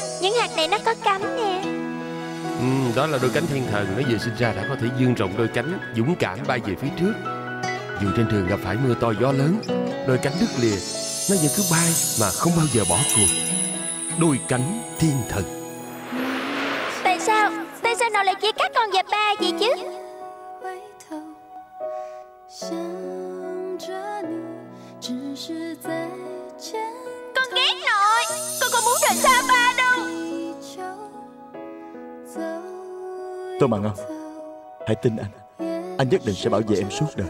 Những hạt này nó có cánh nè. Đó là đôi cánh thiên thần. Nó vừa sinh ra đã có thể vươn rộng đôi cánh, dũng cảm bay về phía trước. Dù trên đường gặp phải mưa to gió lớn, đôi cánh đứt lìa, nó vẫn cứ bay mà không bao giờ bỏ cuộc. Đôi cánh thiên thần. Tại sao nó lại chia cắt con vật ba vậy chứ? Con ghét nội. Con không muốn rời xa ba đâu. Tô Mạn Âm, hãy tin anh nhất định sẽ bảo vệ em suốt đời.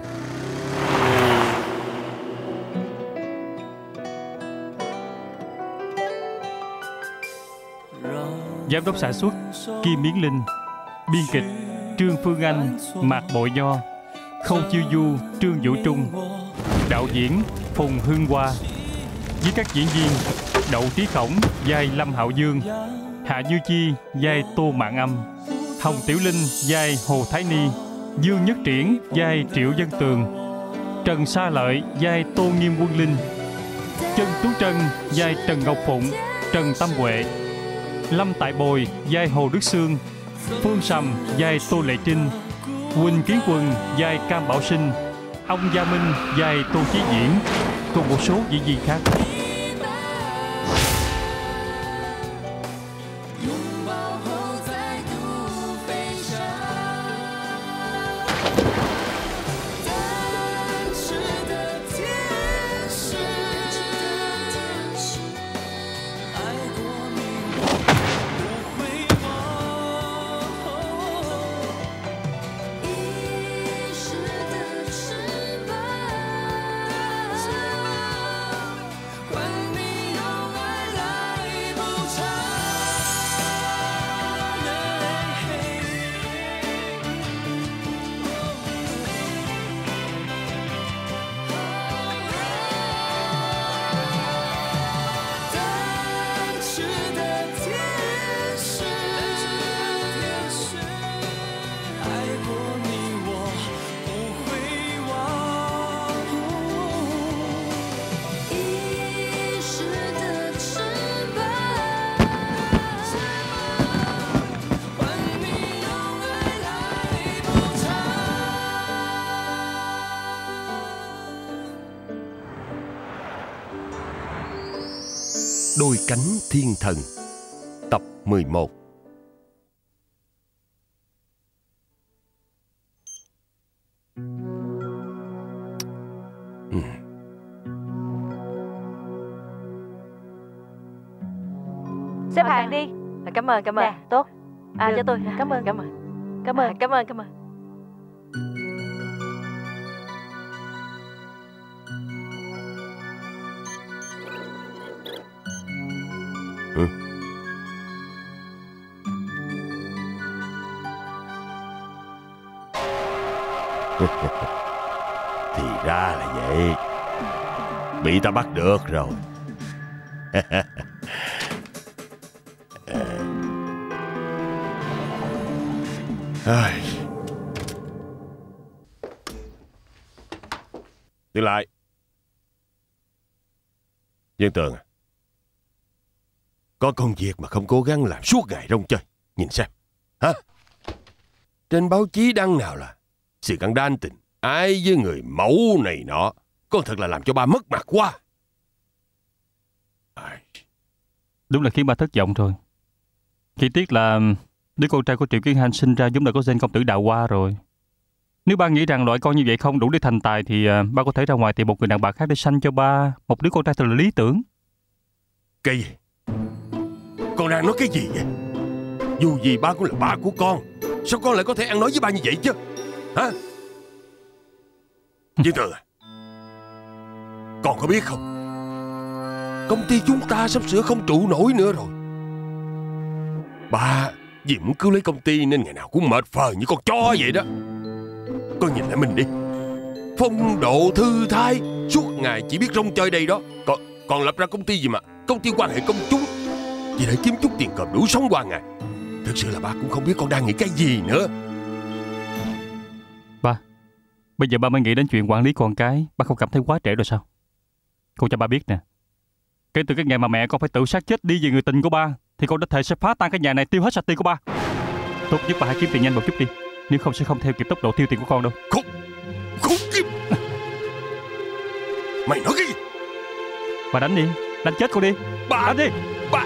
Giám đốc sản xuất Kim Miến Linh, biên kịch Trương Phương Anh, Mạc Bội Nho, Khâu Chiêu Du, Trương Vũ Trung, đạo diễn Phùng Hương Hoa, với các diễn viên Đậu Trí Khổng vai Lâm Hạo Dương, Hạ Như Chi vai Tô Mạn Âm, Hồng Tiểu Linh vai Hồ Thái Ni, Dương Nhất Triển vai Triệu Dân Tường, Trần Sa Lợi vai Tô Nghiêm Quân Linh, Chân Tú Trân vai Trần Ngọc Phụng, Trần Tâm Huệ, Lâm Tại Bồi vai Hồ Đức Sương, Phương Sầm vai Tô Lệ Trinh, Quỳnh Kiến Quân vai Cam Bảo Sinh, ông Gia Minh vai Tô Chí Diễn, cùng một số diễn viên khác. Đôi cánh thiên thần, tập 11. Xếp hàng đi. Cảm ơn. Dạ, tốt. Cho tôi. Cảm ơn. Thì ra là vậy. Bị ta bắt được rồi. Dừng lại. Dân Tường à, có công việc mà không cố gắng làm suốt ngày rong chơi. Nhìn xem hả? Trên báo chí đăng nào là sự căng đan tình ái với người mẫu này nọ. Con thật là làm cho ba mất mặt quá. Đúng là khiến ba thất vọng rồi. Chỉ tiếc là đứa con trai của Triệu Kiến Hành sinh ra giống đã có gen công tử Đào Hoa rồi. Nếu ba nghĩ rằng loại con như vậy không đủ để thành tài thì ba có thể ra ngoài tìm một người đàn bà khác để sanh cho ba một đứa con trai thật là lý tưởng. Cái gì? Con đang nói cái gì vậy? Dù gì ba cũng là ba của con. Sao con lại có thể ăn nói với ba như vậy chứ? Hả? Dân Tường à, con có biết không, công ty chúng ta sắp sửa không trụ nổi nữa rồi. Ba vì muốn cứu lấy công ty nên ngày nào cũng mệt phờ như con chó vậy đó. Con nhìn lại mình đi, phong độ thư thái, suốt ngày chỉ biết rong chơi đây đó. Còn lập ra công ty gì mà công ty quan hệ công chúng, chỉ để kiếm chút tiền cơm đủ sống qua ngày. Thực sự là ba cũng không biết con đang nghĩ cái gì nữa. Ba, bây giờ ba mới nghĩ đến chuyện quản lý con cái, ba không cảm thấy quá trễ rồi sao? Con cho ba biết nè, kể từ cái ngày mà mẹ con phải tự sát chết đi vì người tình của ba, thì con đã thề sẽ phá tan cái nhà này, tiêu hết sạch tiền của ba. Tốt nhất ba hãy kiếm tiền nhanh một chút đi, nếu không sẽ không theo kịp tốc độ tiêu tiền của con đâu. Khốn kiếp! Mày nói cái gì? Ba đánh đi, đánh chết con đi. Ba Đánh đi. Ba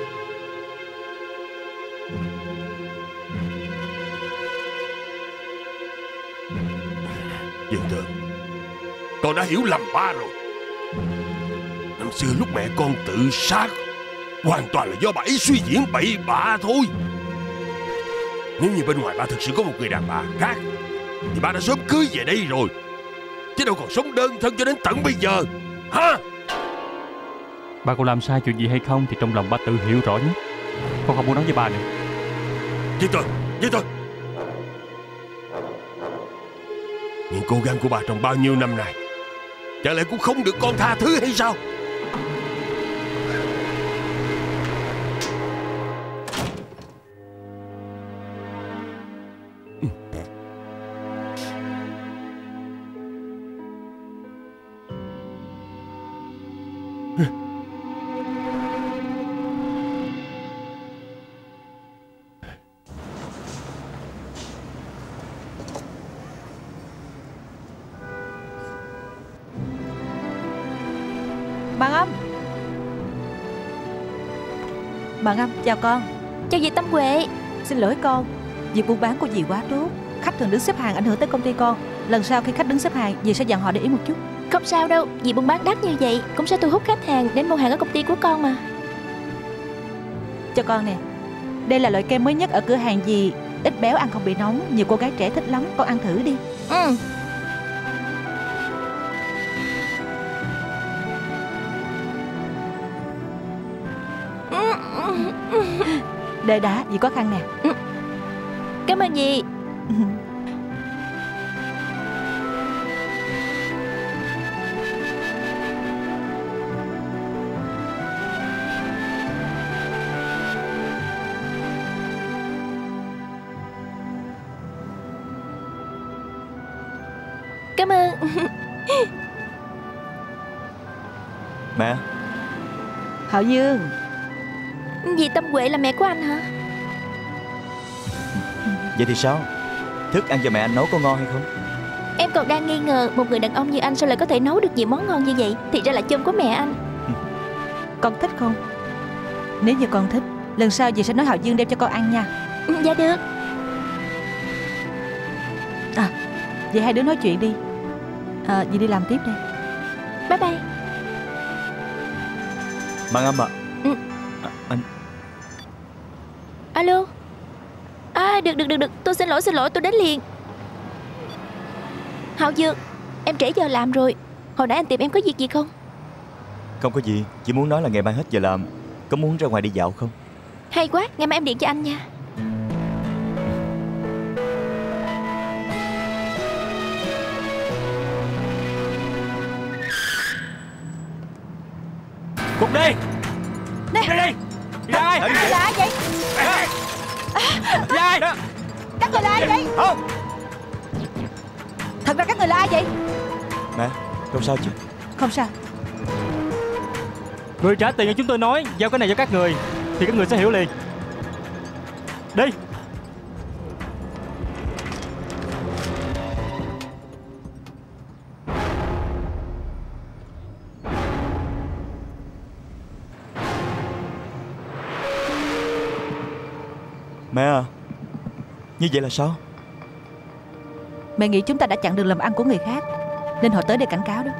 Dương Thơ, con đã hiểu lầm ba rồi. Năm xưa lúc mẹ con tự sát, hoàn toàn là do bà ấy suy diễn bậy bạ thôi. Nếu như bên ngoài ba thực sự có một người đàn bà khác thì ba đã sớm cưới về đây rồi, chứ đâu còn sống đơn thân cho đến tận bây giờ. Hả? Ba có làm sai chuyện gì hay không thì trong lòng ba tự hiểu rõ nhất. Con không muốn nói với ba nữa. Với tôi những cố gắng của bà trong bao nhiêu năm nay chả lẽ cũng không được con tha thứ hay sao? Bạn Âm, chào con. Chào dì Tâm Huệ. Xin lỗi con, việc buôn bán của dì quá tốt. Khách thường đứng xếp hàng ảnh hưởng tới công ty con. Lần sau khi khách đứng xếp hàng, dì sẽ dặn họ để ý một chút. Không sao đâu, dì buôn bán đắt như vậy cũng sẽ thu hút khách hàng đến mua hàng ở công ty của con mà. Cho con nè, đây là loại kem mới nhất ở cửa hàng dì. Ít béo, ăn không bị nóng, nhiều cô gái trẻ thích lắm. Con ăn thử đi. Ừ. Đợi đã, dì có khăn nè. Cảm ơn dì. Cảm ơn. Mẹ. Hạo Dương. Dì Tâm Huệ là mẹ của anh hả? Vậy thì sao? Thức ăn cho mẹ anh nấu có ngon hay không? Em còn đang nghi ngờ một người đàn ông như anh sao lại có thể nấu được nhiều món ngon như vậy. Thì ra là chum của mẹ anh. Con thích không? Nếu như con thích, lần sau dì sẽ nói Hạo Dương đem cho con ăn nha. Dạ được. Vậy hai đứa nói chuyện đi. Dì đi làm tiếp đây. Bye bye. Bạn Âm ạ. Anh. Alo. Được, tôi xin lỗi, tôi đến liền. Hạo Dương, em trễ giờ làm rồi. Hồi nãy anh tìm em có việc gì không? Không có gì, chỉ muốn nói là ngày mai hết giờ làm. Có muốn ra ngoài đi dạo không? Hay quá, ngày mai em điện cho anh nha. Cút đi. Nè. Đi đi. Ra ai? Các người là ai vậy? Ra ai? Các người là ai vậy? Không. Thật ra các người là ai vậy? Mẹ, không sao chứ? Không sao. Người trả tiền cho chúng tôi nói giao cái này cho các người thì các người sẽ hiểu liền. Đi. Mẹ à, như vậy là sao? Mẹ nghĩ chúng ta đã chặn đường làm ăn của người khác, nên họ tới để cảnh cáo đó.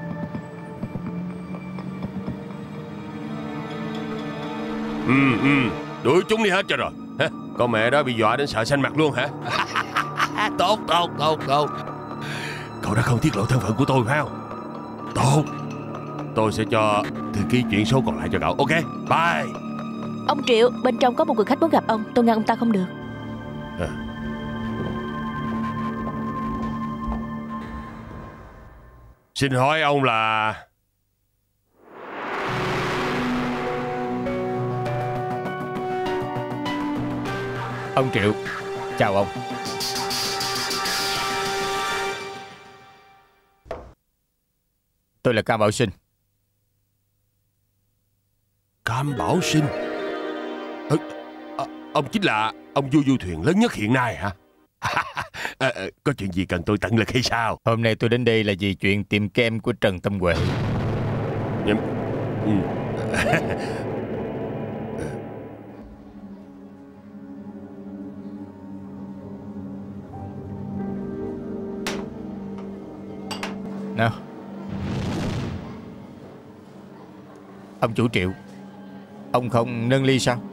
Đuổi chúng đi hết cho rồi. Con mẹ đó bị dọa đến sợ xanh mặt luôn hả? Tốt. Cậu đã không tiết lộ thân phận của tôi phải không? Tốt. Tôi sẽ cho thư ký chuyển số còn lại cho cậu. Ok, bye. Ông Triệu, bên trong có một người khách muốn gặp ông. Tôi ngăn ông ta không được. Xin hỏi ông là... Ông Triệu, chào ông. Tôi là Cam Bảo Sinh. Cam Bảo Sinh? Ông chính là ông vua du thuyền lớn nhất hiện nay hả? Có chuyện gì cần tôi tận lực hay sao? Hôm nay tôi đến đây là vì chuyện tiệm kem của Trần Tâm Huệ. Nào, ông chủ Triệu, ông không nâng ly sao?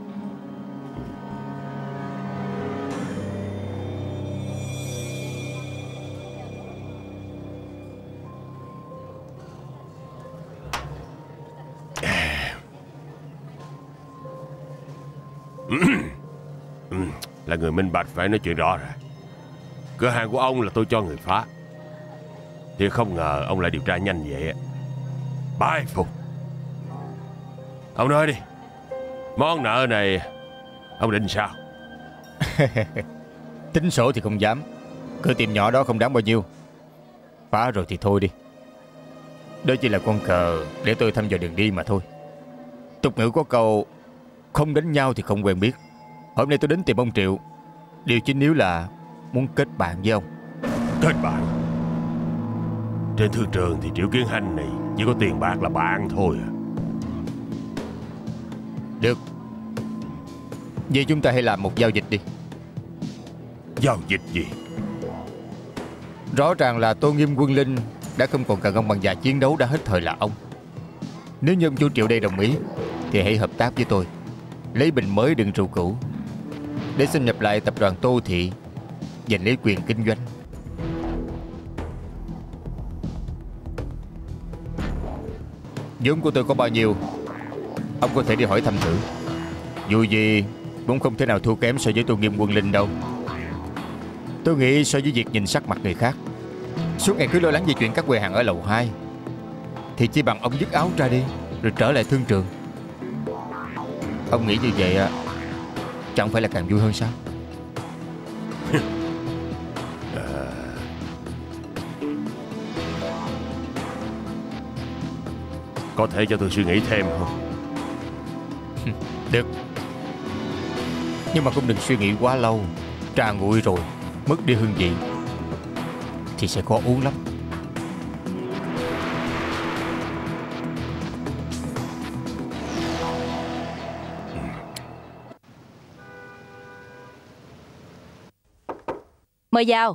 Là người minh bạch phải nói chuyện rõ rồi. Cửa hàng của ông là tôi cho người phá, thì không ngờ ông lại điều tra nhanh vậy. Bái phục. Ông nói đi, món nợ này ông định sao? Tính sổ thì không dám. Cửa tiệm nhỏ đó không đáng bao nhiêu. Phá rồi thì thôi đi. Đó chỉ là con cờ để tôi thăm dò đường đi mà thôi. Tục ngữ có câu không đánh nhau thì không quen biết. Hôm nay tôi đến tìm ông Triệu, điều chính yếu là muốn kết bạn với ông. Kết bạn? Trên thương trường thì Triệu Kiến Hành này chỉ có tiền bạc là bạn thôi à. Được, vậy chúng ta hãy làm một giao dịch đi. Giao dịch gì? Rõ ràng là Tô Nghiêm Quân Linh đã không còn cần ông bằng già chiến đấu, đã hết thời là ông. Nếu như ông chủ Triệu đây đồng ý thì hãy hợp tác với tôi, lấy bình mới đựng rượu cũ, để xâm nhập lại tập đoàn Tô Thị, giành lấy quyền kinh doanh. Vốn của tôi có bao nhiêu, ông có thể đi hỏi thăm thử. Dù gì cũng không thể nào thua kém so với Tô Nghiêm Quân Linh đâu. Tôi nghĩ so với việc nhìn sắc mặt người khác, suốt ngày cứ lo lắng về chuyện các quầy hàng ở lầu 2, thì chỉ bằng ông dứt áo ra đi rồi trở lại thương trường. Ông nghĩ như vậy chẳng phải là càng vui hơn sao? Có thể cho tôi suy nghĩ thêm không? Được, nhưng mà cũng đừng suy nghĩ quá lâu. Trà nguội rồi mất đi hương vị thì sẽ khó uống lắm. Mời vào.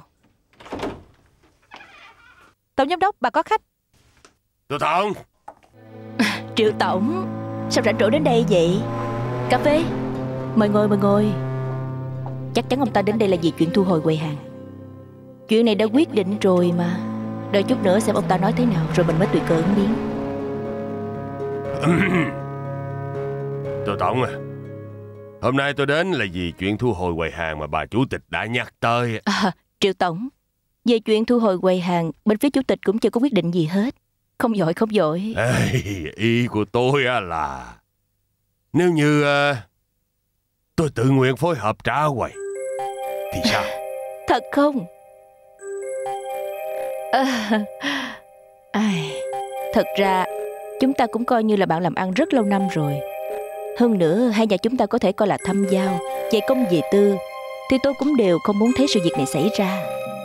Tổng giám đốc, bà có khách. Tôi Tổng. Triệu tổng, sao rảnh rỗi đến đây vậy? Cà phê. Mời ngồi, mời ngồi. Chắc chắn ông ta đến đây là vì chuyện thu hồi quầy hàng. Chuyện này đã quyết định rồi mà. Đợi chút nữa xem ông ta nói thế nào, rồi mình mới tùy cơ ứng biến. Tôi Tổng à, hôm nay tôi đến là vì chuyện thu hồi quầy hàng mà bà chủ tịch đã nhắc tới. Triệu tổng, về chuyện thu hồi quầy hàng, bên phía chủ tịch cũng chưa có quyết định gì hết. Không vội, không vội. Ý của tôi là nếu như tôi tự nguyện phối hợp trả quầy thì sao? Thật không? Thật ra chúng ta cũng coi như là bạn làm ăn rất lâu năm rồi. Hơn nữa hai nhà chúng ta có thể coi là thâm giao, về công về tư, thì tôi cũng đều không muốn thấy sự việc này xảy ra.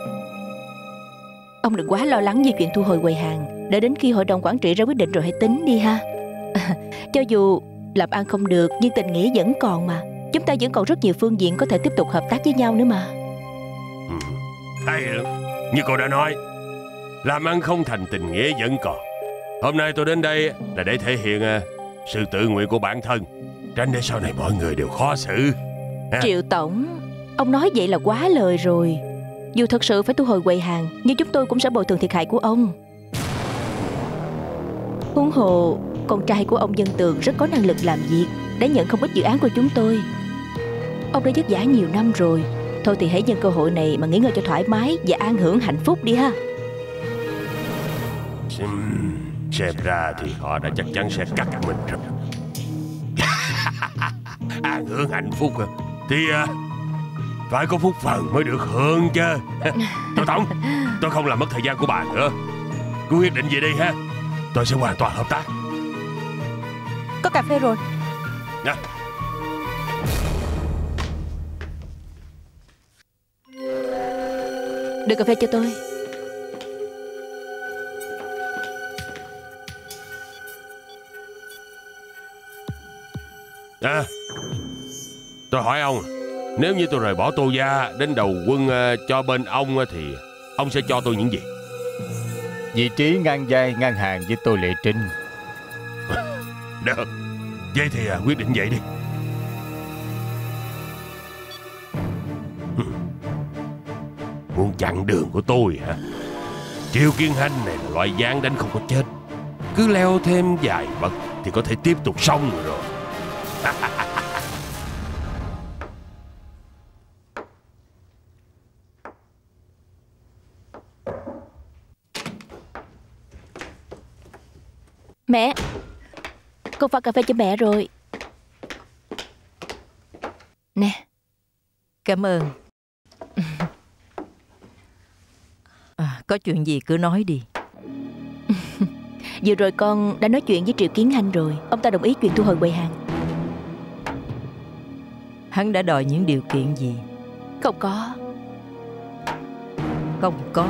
Ông đừng quá lo lắng về chuyện thu hồi quầy hàng. Đợi đến khi hội đồng quản trị ra quyết định rồi hãy tính đi ha. Cho dù làm ăn không được, nhưng tình nghĩa vẫn còn mà. Chúng ta vẫn còn rất nhiều phương diện có thể tiếp tục hợp tác với nhau nữa mà. Hay lắm. Như cô đã nói, làm ăn không thành tình nghĩa vẫn còn. Hôm nay tôi đến đây là để thể hiện sự tự nguyện của bản thân, tránh để sau này mọi người đều khó xử. Triệu tổng, ông nói vậy là quá lời rồi. Dù thật sự phải thu hồi quầy hàng, nhưng chúng tôi cũng sẽ bồi thường thiệt hại của ông. Huống hồ con trai của ông Dân Tường rất có năng lực làm việc, đã nhận không ít dự án của chúng tôi. Ông đã vất vả nhiều năm rồi, thôi thì hãy nhân cơ hội này mà nghỉ ngơi cho thoải mái và an hưởng hạnh phúc đi ha. Xem ra thì họ đã chắc chắn sẽ cắt mình rồi. An hưởng hạnh phúc thì phải có phúc phần mới được hưởng chứ. Tôi Tổng, tôi không làm mất thời gian của bà nữa. Cứ quyết định gì đi ha, tôi sẽ hoàn toàn hợp tác. Có cà phê rồi. Nè. Đưa cà phê cho tôi. À, tôi hỏi ông, nếu như tôi rời bỏ Tô Gia đến đầu quân cho bên ông thì ông sẽ cho tôi những gì? Vị trí ngang vai ngang hàng với Tô Lệ Trinh. Được, vậy thì quyết định vậy đi. Muốn chặn đường của tôi hả? Triệu Kiến Hanh này là loại gián đánh không có chết. Cứ leo thêm vài bậc thì có thể tiếp tục xong rồi. Mẹ, con pha cà phê cho mẹ rồi. Nè. Cảm ơn. Có chuyện gì cứ nói đi. Vừa rồi con đã nói chuyện với Triệu Kiến Hanh rồi. Ông ta đồng ý chuyện thu hồi quầy hàng. Hắn đã đòi những điều kiện gì? Không có. Không có.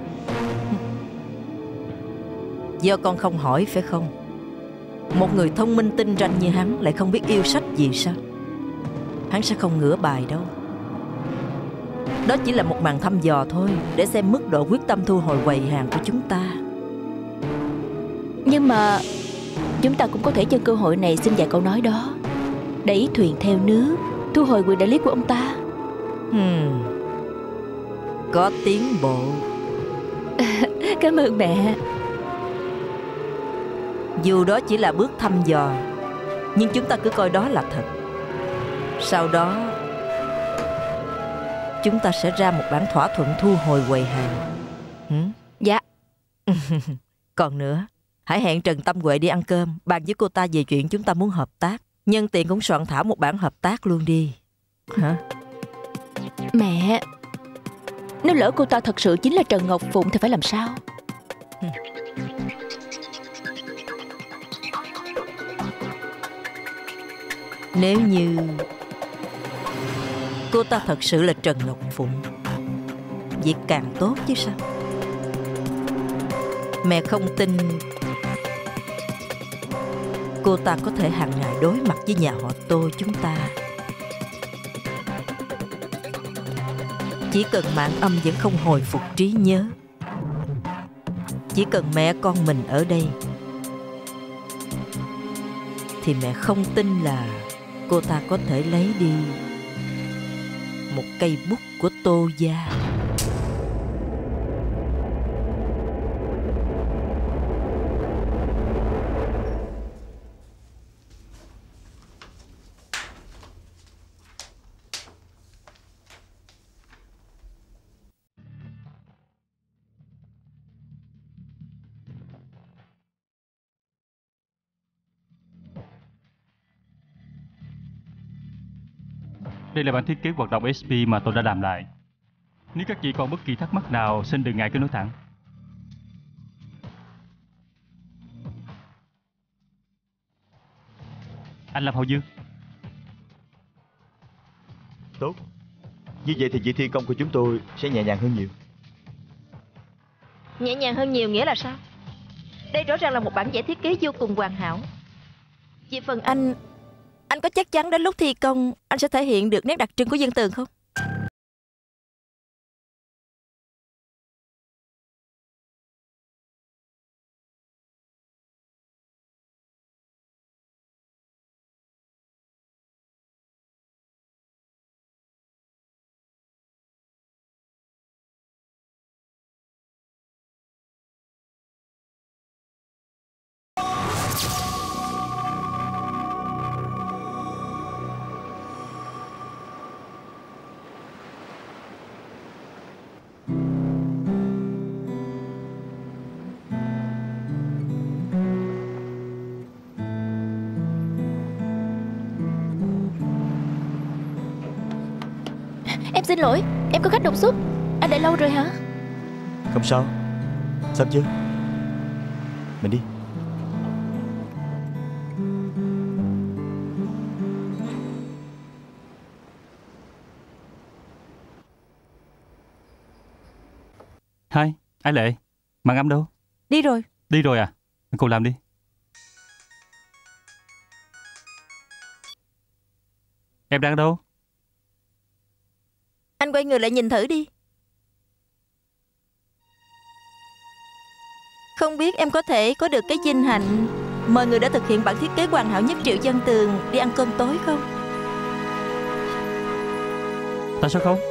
Do con không hỏi phải không? Một người thông minh tinh ranh như hắn lại không biết yêu sách gì sao? Hắn sẽ không ngửa bài đâu. Đó chỉ là một màn thăm dò thôi, để xem mức độ quyết tâm thu hồi quầy hàng của chúng ta. Nhưng mà chúng ta cũng có thể nhân cơ hội này xin vài câu nói đó, đẩy thuyền theo nước, thu hồi quyền đại lý của ông ta. Có tiến bộ. Cảm ơn mẹ. Dù đó chỉ là bước thăm dò, nhưng chúng ta cứ coi đó là thật. Sau đó chúng ta sẽ ra một bản thỏa thuận thu hồi quầy hàng. Dạ. Còn nữa, hãy hẹn Trần Tâm Huệ đi ăn cơm, bàn với cô ta về chuyện chúng ta muốn hợp tác. Nhân tiện cũng soạn thảo một bản hợp tác luôn đi. Hả? Mẹ, nếu lỡ cô ta thật sự chính là Trần Ngọc Phụng thì phải làm sao? Nếu như cô ta thật sự là Trần Ngọc Phụng, vậy càng tốt chứ sao? Mẹ không tin cô ta có thể hàng ngày đối mặt với nhà họ Tô chúng ta. Chỉ cần Mạn Âm vẫn không hồi phục trí nhớ, chỉ cần mẹ con mình ở đây, thì mẹ không tin là cô ta có thể lấy đi một cây bút của Tô gia. Đây là bản thiết kế hoạt động SP mà tôi đã làm lại. Nếu các chị còn bất kỳ thắc mắc nào, xin đừng ngại cứ nói thẳng. Anh Lâm Hậu Dương. Tốt. Như vậy thì việc thi công của chúng tôi sẽ nhẹ nhàng hơn nhiều. Nhẹ nhàng hơn nhiều nghĩa là sao? Đây rõ ràng là một bản vẽ thiết kế vô cùng hoàn hảo. Về phần anh có chắc chắn đến lúc thi công anh sẽ thể hiện được nét đặc trưng của Vân Tường không? Em xin lỗi, em có khách đột xuất. Anh đợi lâu rồi hả? Không sao. Xong chưa? Mình đi. Hai, Ái Lệ, Màn Âm đâu? Đi rồi. Đi rồi à? Cô làm đi. Em đang đâu? Anh quay người lại nhìn thử đi. Không biết em có thể có được cái vinh hạnh mời người đã thực hiện bản thiết kế hoàn hảo nhất Triệu Văn Tường đi ăn cơm tối không? Tại sao không?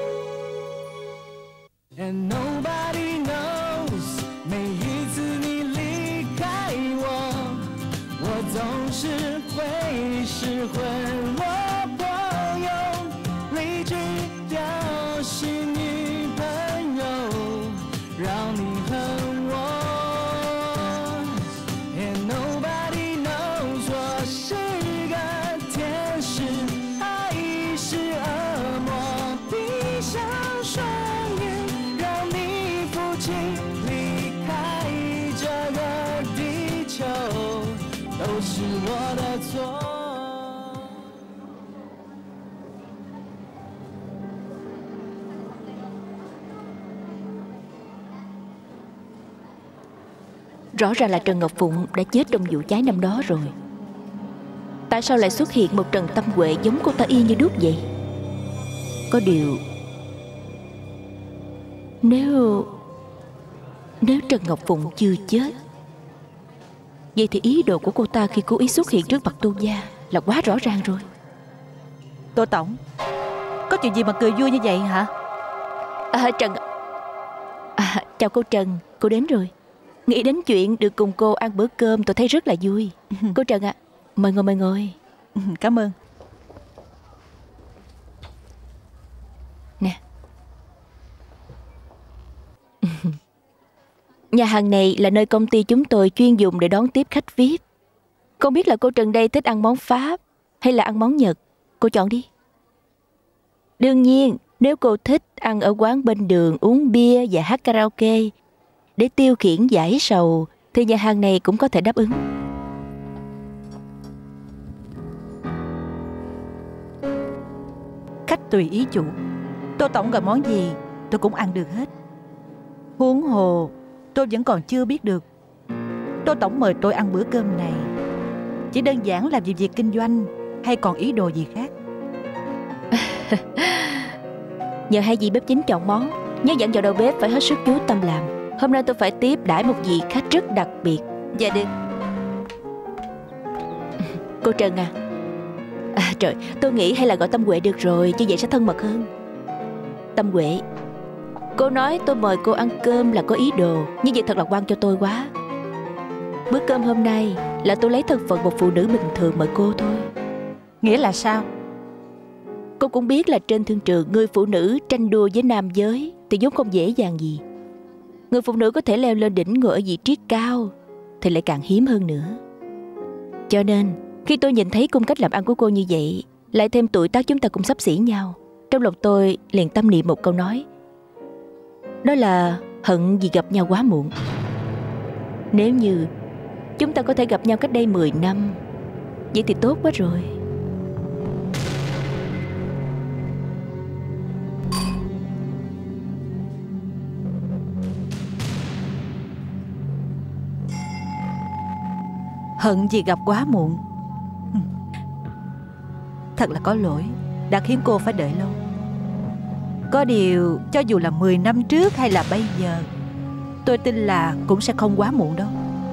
Rõ ràng là Trần Ngọc Phụng đã chết trong vụ cháy năm đó rồi. Tại sao lại xuất hiện một Trần Tâm Huệ giống cô ta y như đúc vậy? Có điều, Nếu Trần Ngọc Phụng chưa chết, vậy thì ý đồ của cô ta khi cố ý xuất hiện trước mặt Tô gia là quá rõ ràng rồi. Tô Tổng, có chuyện gì mà cười vui như vậy hả? Trần... chào cô Trần, cô đến rồi. Nghĩ đến chuyện được cùng cô ăn bữa cơm tôi thấy rất là vui. Cô Trần ạ, mời ngồi. Cảm ơn. Nè. Nhà hàng này là nơi công ty chúng tôi chuyên dùng để đón tiếp khách VIP. Không biết là cô Trần đây thích ăn món Pháp hay là ăn món Nhật, cô chọn đi. Đương nhiên, nếu cô thích ăn ở quán bên đường uống bia và hát karaoke để tiêu khiển giải sầu thì nhà hàng này cũng có thể đáp ứng. Khách tùy ý chủ. Tô Tổng gọi món gì tôi cũng ăn được hết. Huống hồ tôi vẫn còn chưa biết được Tô Tổng mời tôi ăn bữa cơm này chỉ đơn giản làm gì việc kinh doanh hay còn ý đồ gì khác? Nhờ hai dì bếp chính chọn món, nhớ dặn vào đầu bếp phải hết sức chú tâm làm. Hôm nay tôi phải tiếp đãi một vị khách rất đặc biệt. Dạ được. Cô Trần à, trời, tôi nghĩ hay là gọi Tâm Huệ được rồi, như vậy sẽ thân mật hơn. Tâm Huệ, cô nói tôi mời cô ăn cơm là có ý đồ, như vậy thật là oan cho tôi quá. Bữa cơm hôm nay là tôi lấy thân phận một phụ nữ bình thường mời cô thôi. Nghĩa là sao? Cô cũng biết là trên thương trường người phụ nữ tranh đua với nam giới thì vốn không dễ dàng gì. Người phụ nữ có thể leo lên đỉnh ngồi ở vị trí cao thì lại càng hiếm hơn nữa. Cho nên khi tôi nhìn thấy cung cách làm ăn của cô như vậy, lại thêm tuổi tác chúng ta cũng xấp xỉ nhau, trong lòng tôi liền tâm niệm một câu nói, đó là hận vì gặp nhau quá muộn. Nếu như chúng ta có thể gặp nhau cách đây 10 năm, vậy thì tốt quá rồi. Hận vì gặp quá muộn. Thật là có lỗi đã khiến cô phải đợi lâu. Có điều cho dù là 10 năm trước hay là bây giờ, tôi tin là cũng sẽ không quá muộn đâu.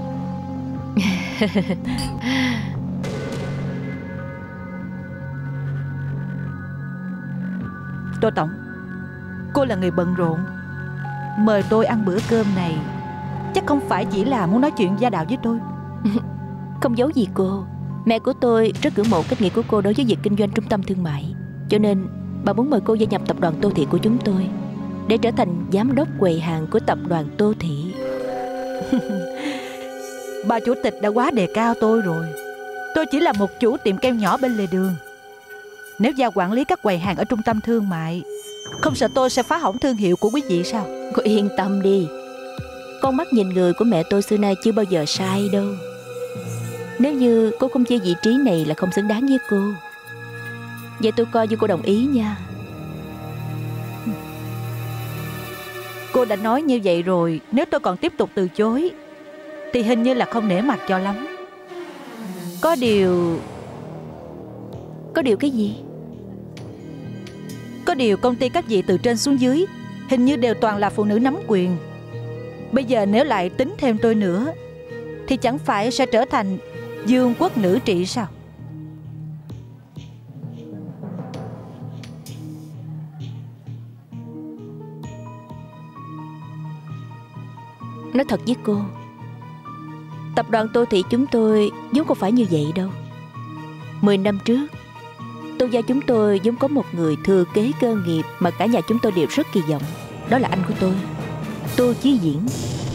Tô Tổng, cô là người bận rộn, mời tôi ăn bữa cơm này chắc không phải chỉ là muốn nói chuyện gia đạo với tôi. Không giấu gì cô, mẹ của tôi rất ngưỡng mộ cách nghĩ của cô đối với việc kinh doanh trung tâm thương mại. Cho nên bà muốn mời cô gia nhập tập đoàn Tô Thị của chúng tôi để trở thành giám đốc quầy hàng của tập đoàn Tô Thị. Bà chủ tịch đã quá đề cao tôi rồi. Tôi chỉ là một chủ tiệm kem nhỏ bên lề đường. Nếu giao quản lý các quầy hàng ở trung tâm thương mại, không sợ tôi sẽ phá hỏng thương hiệu của quý vị sao? Cô yên tâm đi, con mắt nhìn người của mẹ tôi xưa nay chưa bao giờ sai đâu. Nếu như cô không chê vị trí này là không xứng đáng với cô, vậy tôi coi như cô đồng ý nha. Cô đã nói như vậy rồi, nếu tôi còn tiếp tục từ chối thì hình như là không nể mặt cho lắm. Có điều cái gì? Có điều công ty các vị từ trên xuống dưới hình như đều toàn là phụ nữ nắm quyền. Bây giờ nếu lại tính thêm tôi nữa thì chẳng phải sẽ trở thành dương quốc nữ trị sao? Nói thật với cô, tập đoàn Tô Thị chúng tôi vốn không phải như vậy đâu. 10 năm trước, Tô gia chúng tôi vốn có một người thừa kế cơ nghiệp mà cả nhà chúng tôi đều rất kỳ vọng. Đó là anh của tôi, Tô Chí Diễn.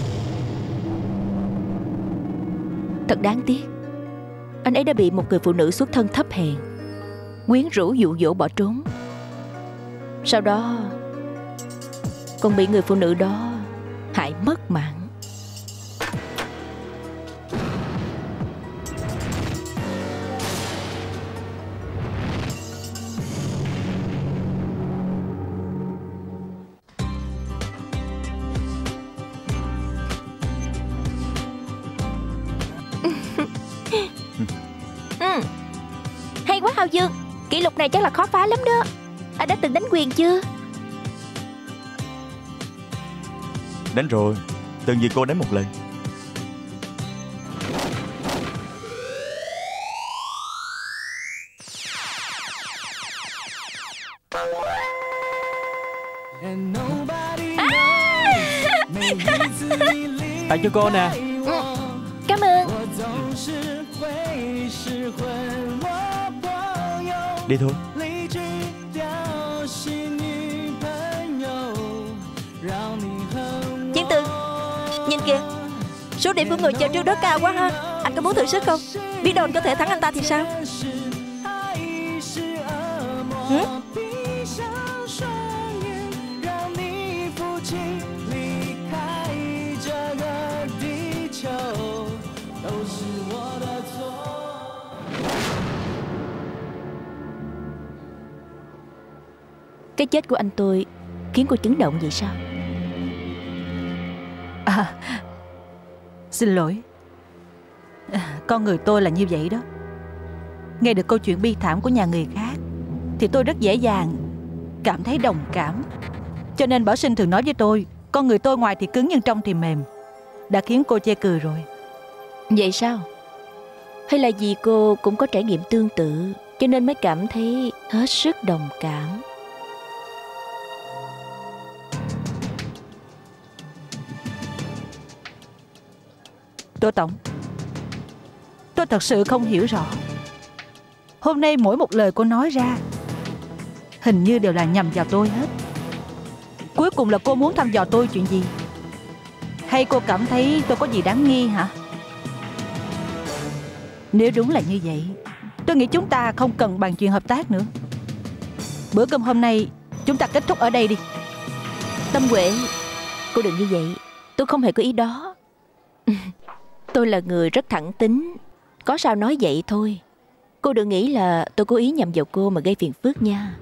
Thật đáng tiếc, anh ấy đã bị một người phụ nữ xuất thân thấp hèn quyến rũ dụ dỗ bỏ trốn. Sau đó còn bị người phụ nữ đó hại mất mạng. Hay quá Hào Dương, kỷ lục này chắc là khó phá lắm đó. Anh đã từng đánh quyền chưa? Đánh rồi, từng vì cô đánh một lần. Tặng cho cô nè. Cảm ơn. Đi thôi. Chiến Tường, nhìn kìa, số điểm của người chơi trước đó cao quá ha. Anh có muốn thử sức không? Biết đâu anh có thể thắng anh ta thì sao? Cái chết của anh tôi khiến cô chấn động vậy sao? Xin lỗi. Con người tôi là như vậy đó. Nghe được câu chuyện bi thảm của nhà người khác thì tôi rất dễ dàng cảm thấy đồng cảm. Cho nên Bảo Sinh thường nói với tôi, con người tôi ngoài thì cứng nhưng trong thì mềm. Đã khiến cô chê cười rồi. Vậy sao? Hay là vì cô cũng có trải nghiệm tương tự cho nên mới cảm thấy hết sức đồng cảm? Tô Tổng, tôi thật sự không hiểu rõ. Hôm nay mỗi một lời cô nói ra hình như đều là nhằm vào tôi hết. Cuối cùng là cô muốn thăm dò tôi chuyện gì? Hay cô cảm thấy tôi có gì đáng nghi hả? Nếu đúng là như vậy, tôi nghĩ chúng ta không cần bàn chuyện hợp tác nữa. Bữa cơm hôm nay chúng ta kết thúc ở đây đi. Tâm Huệ, cô đừng như vậy. Tôi không hề có ý đó. Tôi là người rất thẳng tính, có sao nói vậy thôi. Cô đừng nghĩ là tôi cố ý nhằm vào cô mà gây phiền phức nha.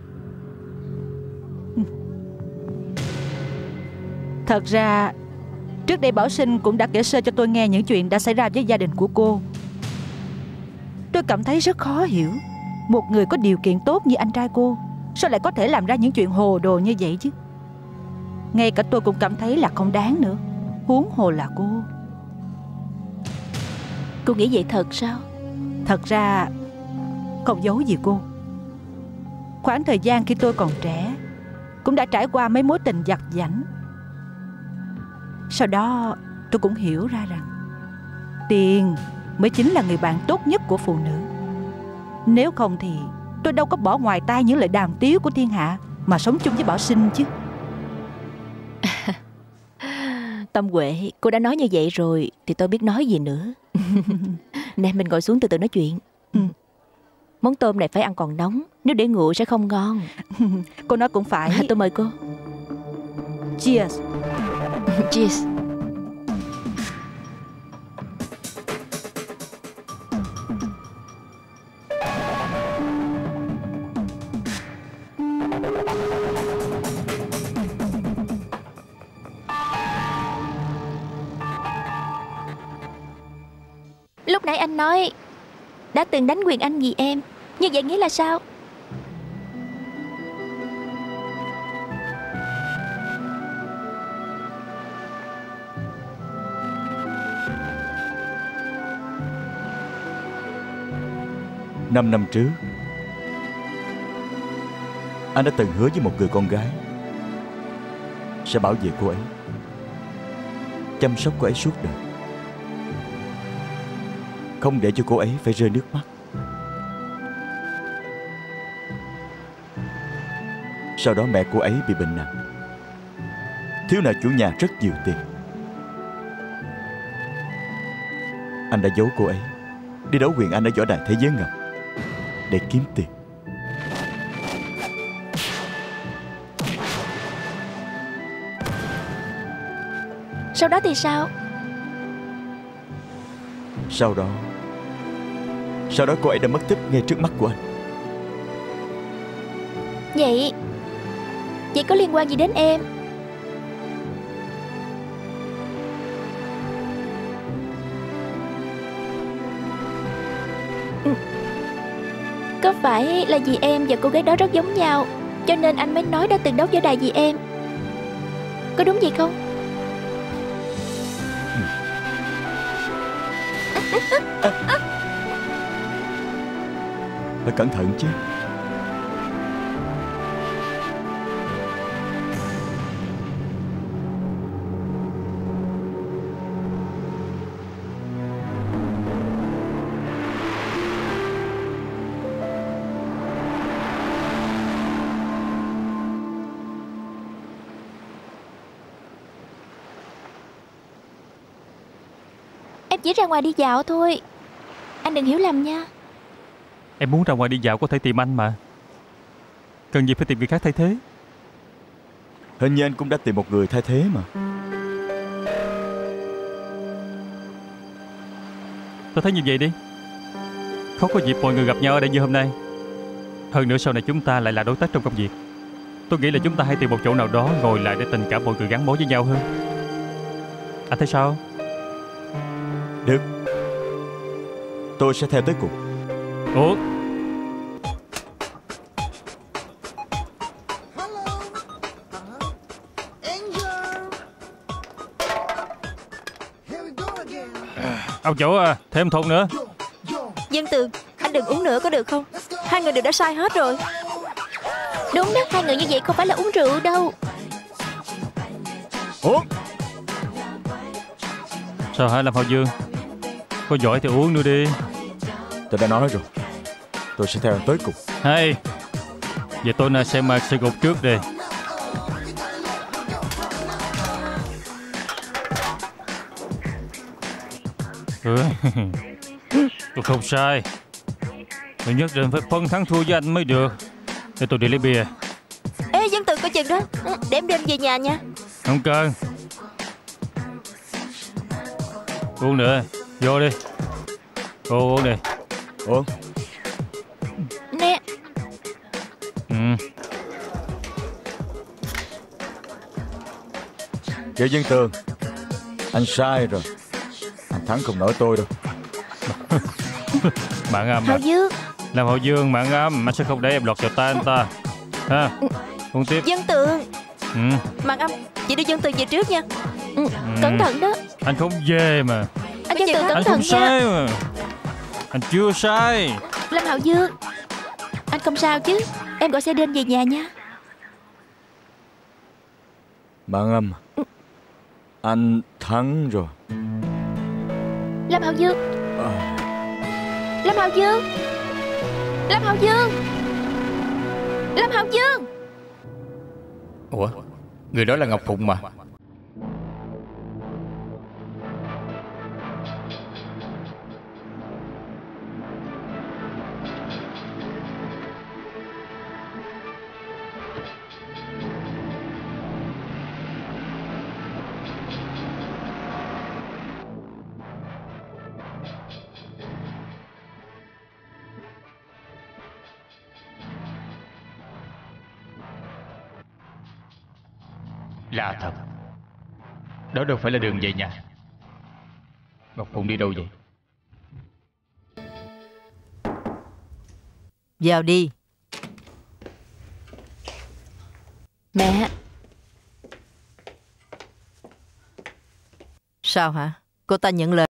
Thật ra trước đây Bảo Sinh cũng đã kể sơ cho tôi nghe những chuyện đã xảy ra với gia đình của cô. Tôi cảm thấy rất khó hiểu. Một người có điều kiện tốt như anh trai cô sao lại có thể làm ra những chuyện hồ đồ như vậy chứ? Ngay cả tôi cũng cảm thấy là không đáng nữa, huống hồ là cô. Cô nghĩ vậy thật sao? Thật ra không giấu gì cô, khoảng thời gian khi tôi còn trẻ cũng đã trải qua mấy mối tình vặt vãnh. Sau đó tôi cũng hiểu ra rằng tiền mới chính là người bạn tốt nhất của phụ nữ. Nếu không thì tôi đâu có bỏ ngoài tai những lời đàm tiếu của thiên hạ mà sống chung với Bảo Sinh chứ. Tâm Huệ, cô đã nói như vậy rồi thì tôi biết nói gì nữa. Nè, mình ngồi xuống từ từ nói chuyện. Món tôm này phải ăn còn nóng, nếu để nguội sẽ không ngon. Cô nói cũng phải. Tôi mời cô. Cheers. Cheers. Lúc nãy anh nói đã từng đánh quyền anh vì em. Như vậy nghĩa là sao? Năm năm trước, anh đã từng hứa với một người con gái sẽ bảo vệ cô ấy, chăm sóc cô ấy suốt đời, không để cho cô ấy phải rơi nước mắt. Sau đó mẹ cô ấy bị bệnh nặng, thiếu nợ chủ nhà rất nhiều tiền. Anh đã giấu cô ấy đi đấu quyền anh ở võ đài thế giới ngầm để kiếm tiền. Sau đó thì sao? Sau đó cô ấy đã mất tích ngay trước mắt của anh. Vậy có liên quan gì đến em? Có phải là vì em và cô gái đó rất giống nhau, cho nên anh mới nói đã từng đấu võ đài vì em? Có đúng vậy không? Phải cẩn thận chứ. Em chỉ ra ngoài đi dạo thôi, anh đừng hiểu lầm nha. Em muốn ra ngoài đi dạo có thể tìm anh mà. Cần gì phải tìm người khác thay thế. Hình như anh cũng đã tìm một người thay thế mà. Tôi thấy như vậy đi. Không có dịp mọi người gặp nhau ở đây như hôm nay. Hơn nữa sau này chúng ta lại là đối tác trong công việc. Tôi nghĩ là chúng ta hãy tìm một chỗ nào đó ngồi lại để tình cảm mọi người gắn bó với nhau hơn. Anh thấy sao? Được, tôi sẽ theo tới cùng. Ủa? Ông chủ à, thêm thùng nữa. Dân Tường, anh đừng uống nữa có được không? Hai người đều đã sai hết rồi. Đúng đó, hai người như vậy không phải là uống rượu đâu. Uống. Sao hả Lâm Hạo Dương? Có giỏi thì uống nữa đi. Tôi đã nói rồi, tôi sẽ theo tới cùng. Hay, vậy tôi là xem xe gục trước đi. Tôi không sai. Tôi nhất định phải phân thắng thua với anh mới được. Để tôi đi lấy bia. Ê Dân Tường coi chừng đó, để em đem về nhà nha. Không cần. Uống nữa, vô đi. Cô uống đi. Uống. Nè. Triệu Dân Tường, anh sai rồi. Anh thắng không nổi tôi đâu. Bạn âm Hạo Dương. Làm Hạo Dương, bạn âm, anh sẽ không để em lọt vào tay anh ta. Ha, uống tiếp. Dân Tường. Màn Âm, chị đưa Dân Tường về trước nha. Cẩn thận đó. Anh không về mà. Anh Dân Tường cẩn Anh thận không nha. sai mà. Anh chưa sai. Lâm Hạo Dương, anh không sao chứ? Em gọi xe đến về nhà nha. Bạn Âm, anh thắng rồi. Lâm Hạo Dương. Lâm Hạo Dương. Lâm Hạo Dương. Lâm Hạo Dương. Ủa, người đó là Ngọc Phụng mà. Lạ thật. Đó đâu phải là đường về nhà. Ngọc Phụng đi đâu vậy? Vào đi. Mẹ. Sao hả? Cô ta nhận lời.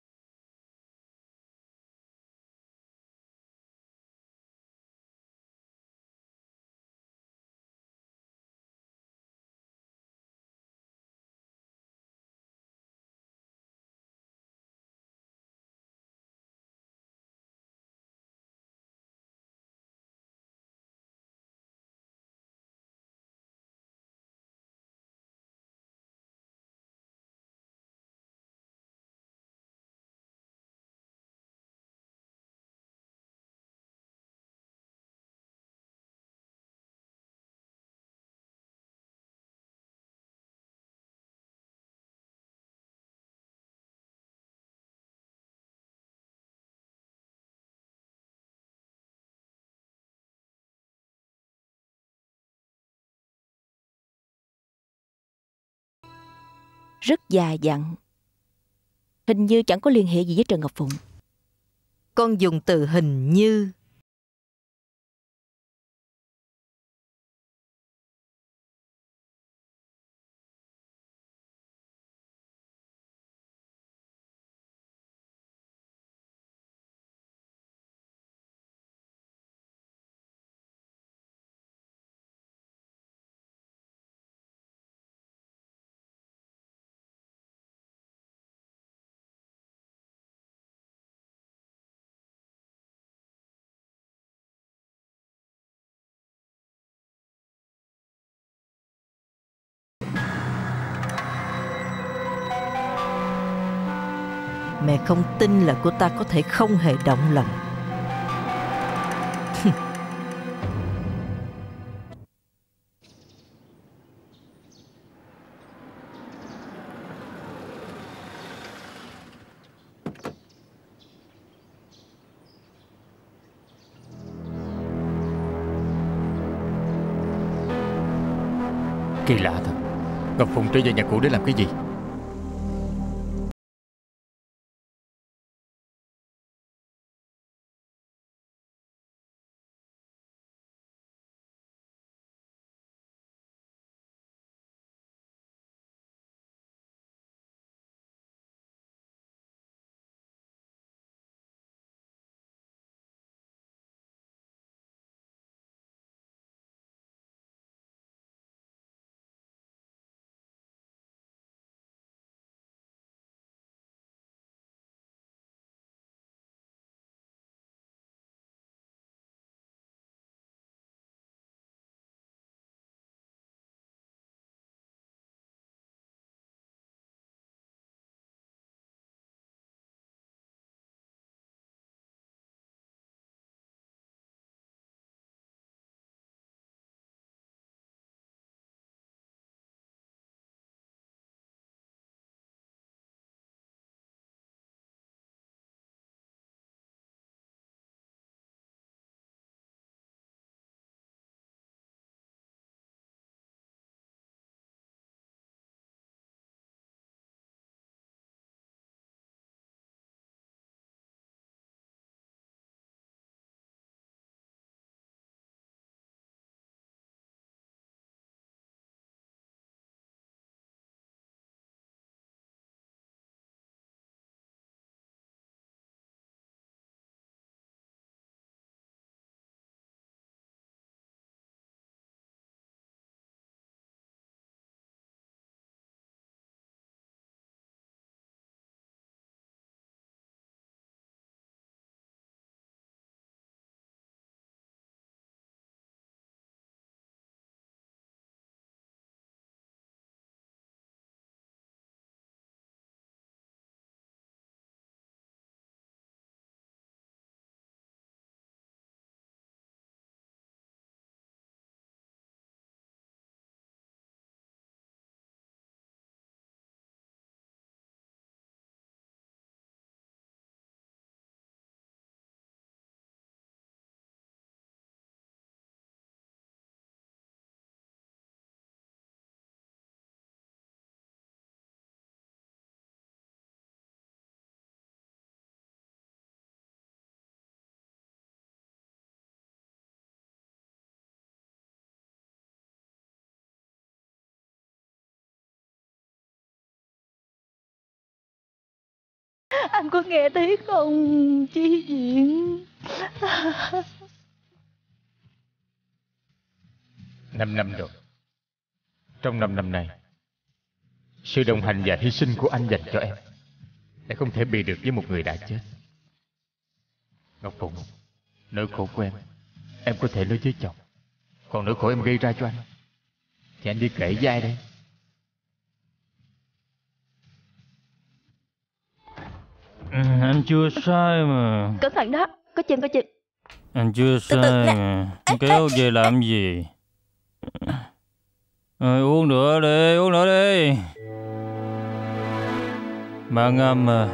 Rất già dặn. Hình như chẳng có liên hệ gì với Trần Ngọc Phụng. Con dùng từ hình như. Mẹ không tin là cô ta có thể không hề động lòng. Kỳ lạ thật. Ngọc Phụng trở về nhà cũ để làm cái gì? Anh có nghe thấy không, Chí Diện? 5 năm rồi. Trong 5 năm này, sự đồng hành và hy sinh của anh dành cho em đã không thể bì được với một người đã chết. Ngọc Phụng, nỗi khổ của em có thể nói với chồng. Còn nỗi khổ em gây ra cho anh thì anh đi kể với ai đây? Anh chưa sai mà. Cẩn thận đó, có chân. Anh chưa sai mà. Anh kéo về làm gì? Uống nữa đi. Bà Ngâm à.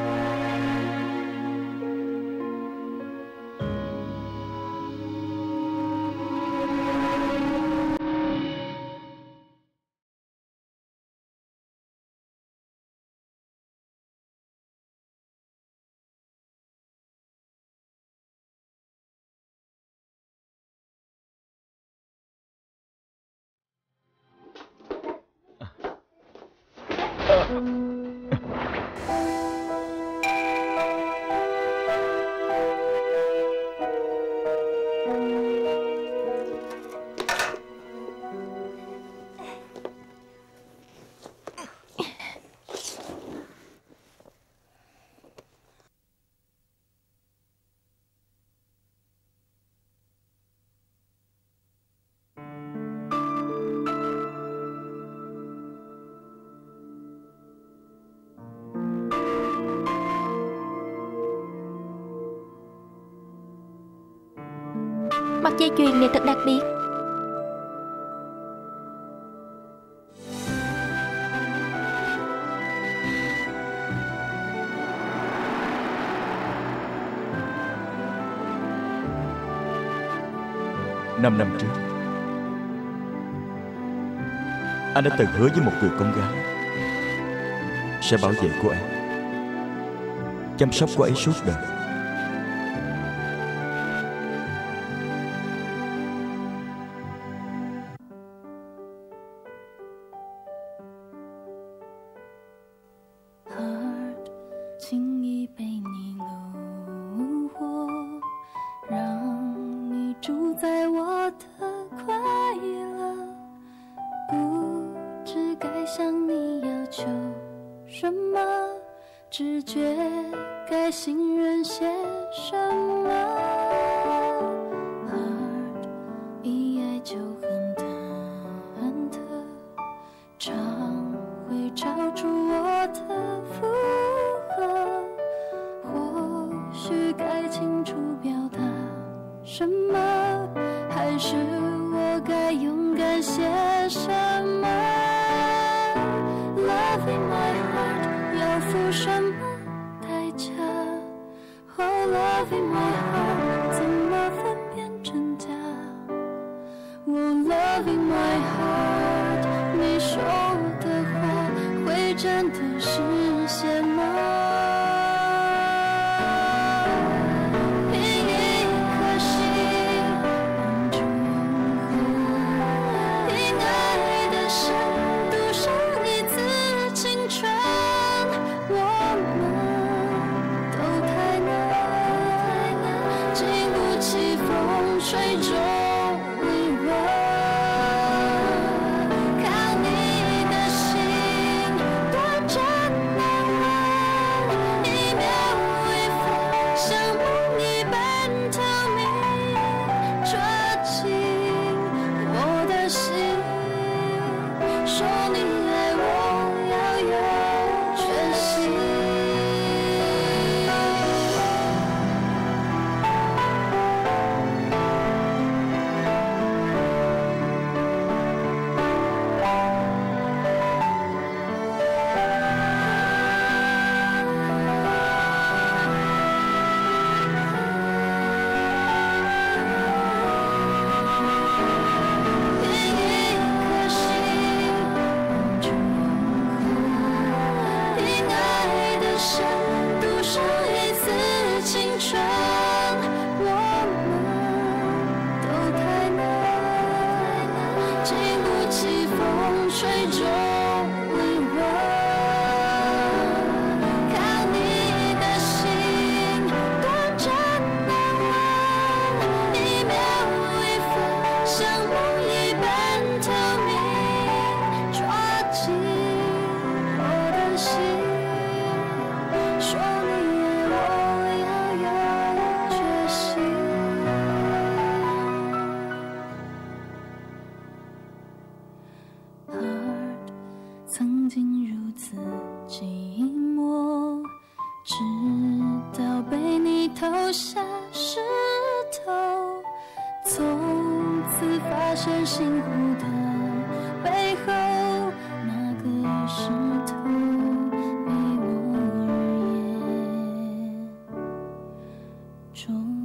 Mặt dây chuyền này thật đặc biệt. Năm năm trước, anh đã từng hứa với một người con gái sẽ bảo vệ cô ấy, chăm sóc cô ấy suốt đời. 从此发现幸福的背后，那个石头对我而言重